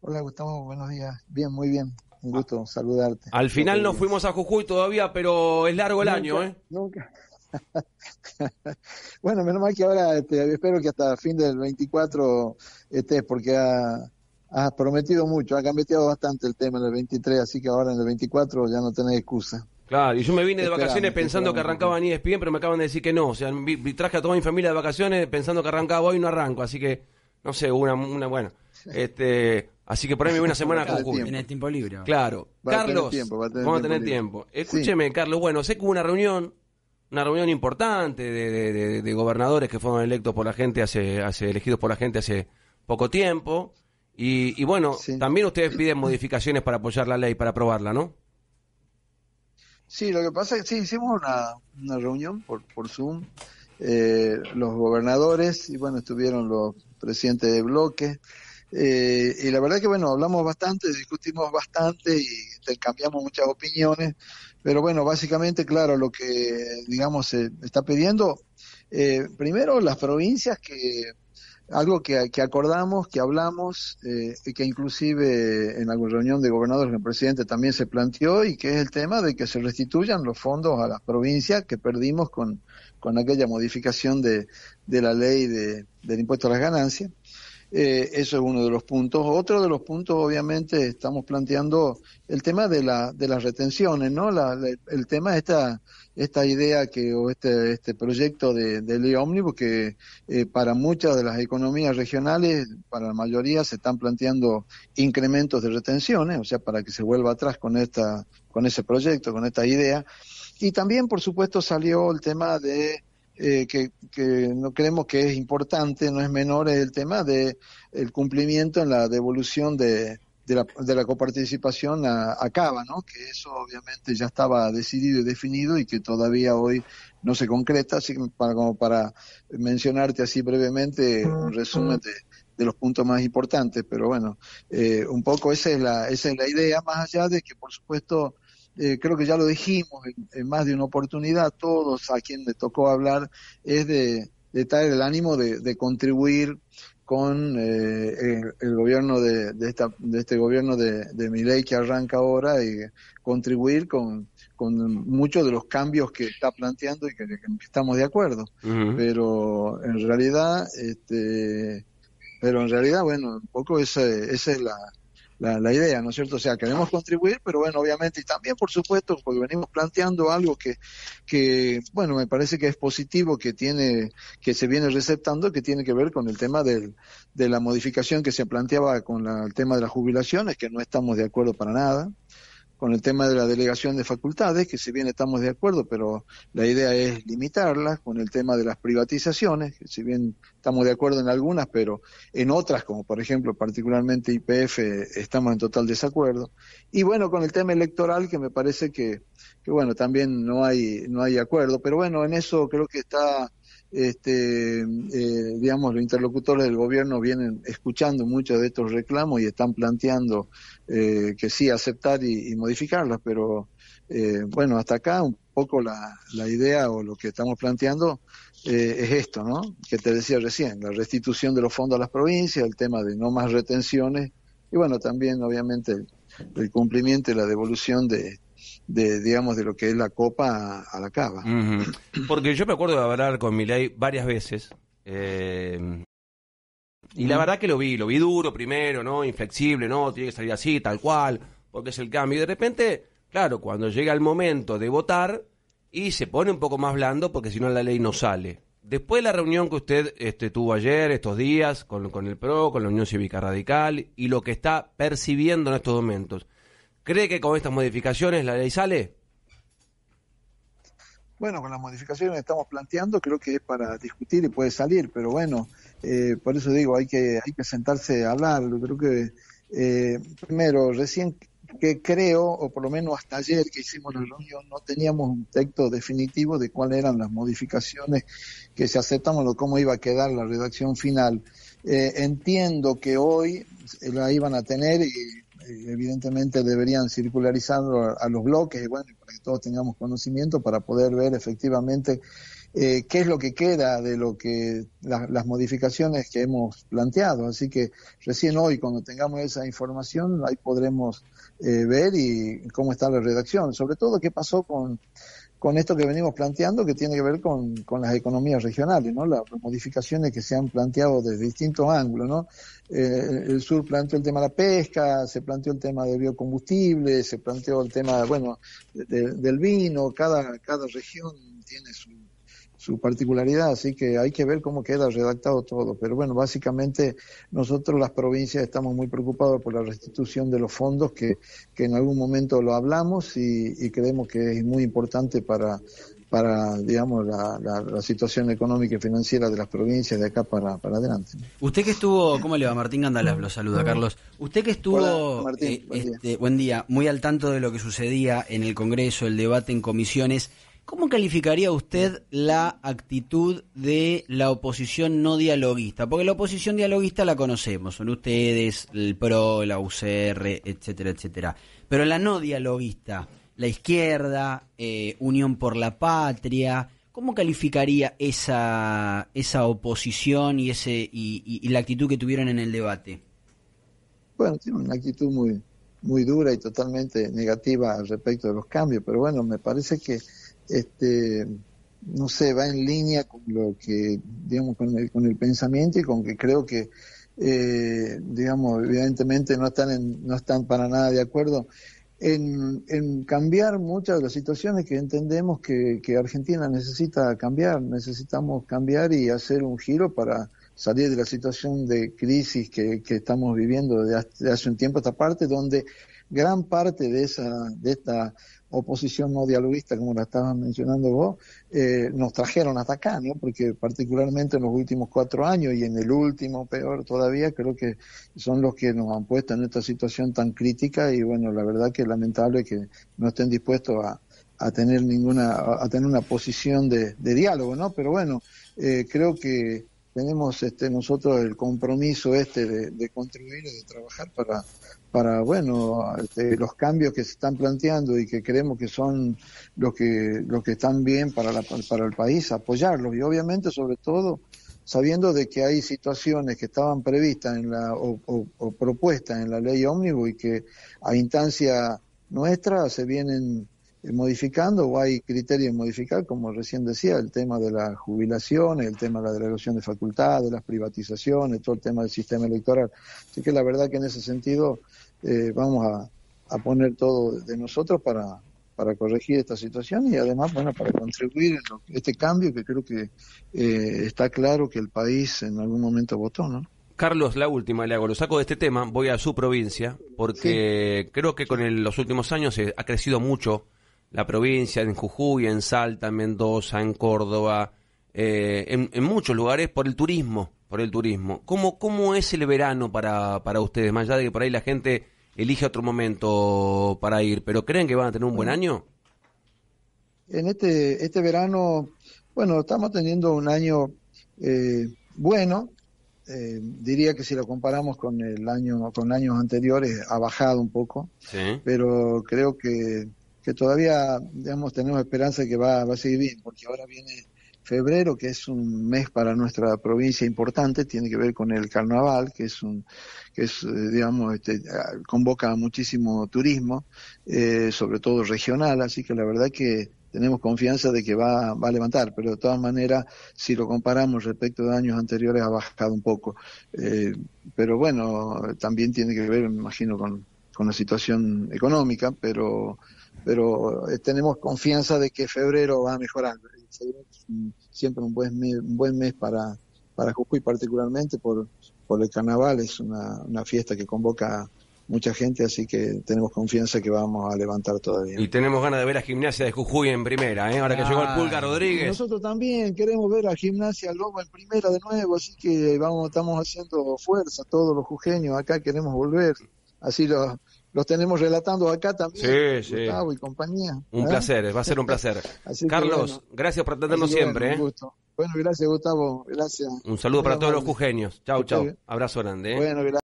Hola Gustavo, buenos días. Bien, muy bien. Un gusto saludarte. Al final no fuimos a Jujuy todavía, pero es largo el año, ¿eh? Nunca. Bueno, menos mal que ahora espero que hasta fin del 24 estés, porque has prometido mucho, ha cambiado bastante el tema en el 23, así que ahora en el 24 ya no tenés excusa. Claro, y yo me vine Te de vacaciones esperamos, te pensando que esperamos, arrancaba en ESPN, pero me acaban de decir que no. O sea, traje a toda mi familia de vacaciones pensando que arrancaba hoy y no arranco. Así que, no sé, bueno. Así que por ahí me voy una semana a Jujuy. Tiene tiempo libre. Claro. Va a tener Carlos, tiempo, vamos a tener tiempo. Escúcheme, Carlos, bueno, sé que hubo una reunión importante de gobernadores que fueron electos por la gente elegidos por la gente hace poco tiempo. Y bueno, Sí. también ustedes piden modificaciones para apoyar la ley, para aprobarla, ¿no? Sí, lo que pasa es que sí, hicimos una reunión por Zoom, los gobernadores, y bueno, estuvieron los presidentes de bloque, y la verdad que bueno, hablamos bastante, discutimos bastante y intercambiamos muchas opiniones, pero bueno, básicamente, claro, lo que, digamos, se está pidiendo, primero las provincias algo que acordamos, que hablamos, y que inclusive en alguna reunión de gobernadores el presidente también se planteó, y que es el tema de que se restituyan los fondos a las provincias que perdimos con aquella modificación de la ley del impuesto a las ganancias. Eso es uno de los puntos. Otro de los puntos, obviamente, estamos planteando el tema de las retenciones, ¿no? El tema de esta idea o este proyecto de ley ómnibus que para muchas de las economías regionales, para la mayoría, se están planteando incrementos de retenciones, o sea, para que se vuelva atrás con ese proyecto, con esta idea. Y también, por supuesto, salió el tema de que no creemos que es importante, no es menor, es el tema de el cumplimiento en la devolución de la coparticipación a Cava, ¿no? Que eso obviamente ya estaba decidido y definido y que todavía hoy no se concreta, así que como para mencionarte así brevemente un resumen de los puntos más importantes, pero bueno, un poco esa es la idea, más allá de que por supuesto creo que ya lo dijimos en más de una oportunidad, todos a quien le tocó hablar, es de traer el ánimo de contribuir con el gobierno de este gobierno de Milei que arranca ahora, y contribuir con muchos de los cambios que está planteando y que estamos de acuerdo. Uh-huh. Pero en realidad, bueno, un poco esa es la idea, ¿no es cierto? O sea, queremos contribuir, pero bueno, obviamente, y también, por supuesto, porque venimos planteando algo que bueno, me parece que es positivo, que se viene receptando, que tiene que ver con el tema de la modificación que se planteaba con el tema de las jubilaciones, que no estamos de acuerdo para nada, con el tema de la delegación de facultades, que si bien estamos de acuerdo, pero la idea es limitarlas, con el tema de las privatizaciones, que si bien estamos de acuerdo en algunas, pero en otras, como por ejemplo particularmente YPF, estamos en total desacuerdo. Y bueno, con el tema electoral, que me parece que bueno, también no hay acuerdo, pero bueno, en eso creo que está digamos, los interlocutores del gobierno vienen escuchando muchos de estos reclamos y están planteando que sí aceptar y modificarlas, pero bueno, hasta acá un poco la idea o lo que estamos planteando es esto, ¿no? Que te decía recién, la restitución de los fondos a las provincias, el tema de no más retenciones y bueno, también obviamente el cumplimiento y la devolución digamos, de lo que es la copa a la cava. Uh-huh. Porque yo me acuerdo de hablar con Milei varias veces, y la verdad que lo vi duro primero, ¿no? Inflexible, ¿no? Tiene que salir así, tal cual, porque es el cambio. Y de repente, claro, cuando llega el momento de votar, y se pone un poco más blando, porque si no la ley no sale. Después de la reunión que usted tuvo ayer, estos días, con el PRO, con la Unión Cívica Radical, y lo que está percibiendo en estos momentos, ¿cree que con estas modificaciones la ley sale? Bueno, con las modificaciones que estamos planteando creo que es para discutir y puede salir, pero bueno, por eso digo, hay que sentarse a hablar. Creo que primero, recién que creo, o por lo menos hasta ayer que hicimos la reunión, no teníamos un texto definitivo de cuáles eran las modificaciones que se aceptaban o cómo iba a quedar la redacción final. Entiendo que hoy la iban a tener y evidentemente deberían circularizarlo a los bloques, y bueno, para que todos tengamos conocimiento para poder ver efectivamente qué es lo que queda de lo que las modificaciones que hemos planteado. Así que recién hoy, cuando tengamos esa información, ahí podremos ver y cómo está la redacción. Sobre todo, qué pasó con esto que venimos planteando, que tiene que ver con las economías regionales, ¿no? Las modificaciones que se han planteado desde distintos ángulos, ¿no? El sur planteó el tema de la pesca, se planteó el tema de biocombustibles, se planteó el tema, bueno, del vino. Cada región tiene su particularidad, así que hay que ver cómo queda redactado todo. Pero bueno, básicamente nosotros las provincias estamos muy preocupados por la restitución de los fondos, que en algún momento lo hablamos y creemos que es muy importante para digamos, la situación económica y financiera de las provincias de acá para adelante. Usted que estuvo, ¿cómo le va? Martín Gandalas lo saluda, Carlos. Usted que estuvo, hola, Martín, buen día, muy al tanto de lo que sucedía en el Congreso, el debate en comisiones, ¿cómo calificaría usted la actitud de la oposición no dialoguista? Porque la oposición dialoguista la conocemos, son ustedes, el PRO, la UCR, etcétera, etcétera. Pero la no dialoguista, la izquierda, Unión por la Patria, ¿cómo calificaría esa oposición y la actitud que tuvieron en el debate? Bueno, tiene una actitud muy dura y totalmente negativa al respecto de los cambios, pero bueno, me parece que no sé, va en línea con lo que, digamos, con el pensamiento, y con que creo que, digamos, evidentemente no están para nada de acuerdo en cambiar muchas de las situaciones que entendemos que Argentina necesita cambiar. Necesitamos cambiar y hacer un giro para salir de la situación de crisis que estamos viviendo de hace un tiempo a esta parte, donde gran parte de esta oposición no dialoguista, como la estabas mencionando vos, nos trajeron hasta acá, ¿no? Porque particularmente en los últimos 4 años, y en el último peor todavía, creo que son los que nos han puesto en esta situación tan crítica. Y bueno, la verdad que es lamentable que no estén dispuestos a tener una posición de diálogo, ¿no? Pero bueno, creo que tenemos nosotros el compromiso de contribuir y de trabajar para bueno, los cambios que se están planteando y que creemos que son los que están bien para el país, apoyarlos. Y obviamente, sobre todo, sabiendo de que hay situaciones que estaban previstas o propuestas en la ley ómnibus y que a instancia nuestra se vienen modificando, o hay criterios de modificar, como recién decía, el tema de las jubilaciones, el tema de la delegación de facultades, las privatizaciones, todo el tema del sistema electoral. Así que la verdad que en ese sentido vamos a poner todo de nosotros para corregir esta situación, y además, bueno, para contribuir en este cambio que creo que está claro que el país en algún momento votó, ¿no? Carlos, la última le hago, lo saco de este tema, voy a su provincia, porque sí, creo que con los últimos años ha crecido mucho la provincia, en Jujuy, en Salta, en Mendoza, en Córdoba, en muchos lugares por el turismo. ¿Cómo es el verano para ustedes? Más allá de que por ahí la gente elige otro momento para ir, ¿pero creen que van a tener un buen año? En este verano, bueno, estamos teniendo un año bueno. Diría que si lo comparamos con años anteriores ha bajado un poco, sí, pero creo que todavía, digamos, tenemos esperanza de que va a seguir bien, porque ahora viene febrero, que es un mes para nuestra provincia importante, tiene que ver con el carnaval, que es digamos, convoca muchísimo turismo, sobre todo regional, así que la verdad que tenemos confianza de que va a levantar, pero de todas maneras, si lo comparamos respecto de años anteriores, ha bajado un poco. Pero bueno, también tiene que ver, me imagino, con la situación económica, pero tenemos confianza de que febrero va a mejorar. Febrero es siempre un buen mes para Jujuy, particularmente por el carnaval. Es una fiesta que convoca mucha gente, así que tenemos confianza que vamos a levantar todavía. Y tenemos ganas de ver a Gimnasia de Jujuy en primera, ahora que llegó el Pulga Rodríguez. Nosotros también queremos ver a Gimnasia Lobo en primera de nuevo, así que estamos haciendo fuerza, todos los jujeños acá queremos volver, así los tenemos relatando acá también, sí, Gustavo y compañía. Un placer, va a ser un placer. Carlos, bueno, gracias por atendernos siempre. Un gusto. Bueno, gracias, Gustavo, gracias. Un saludo para todos los jujeños. Chau. Abrazo grande. Bueno, gracias.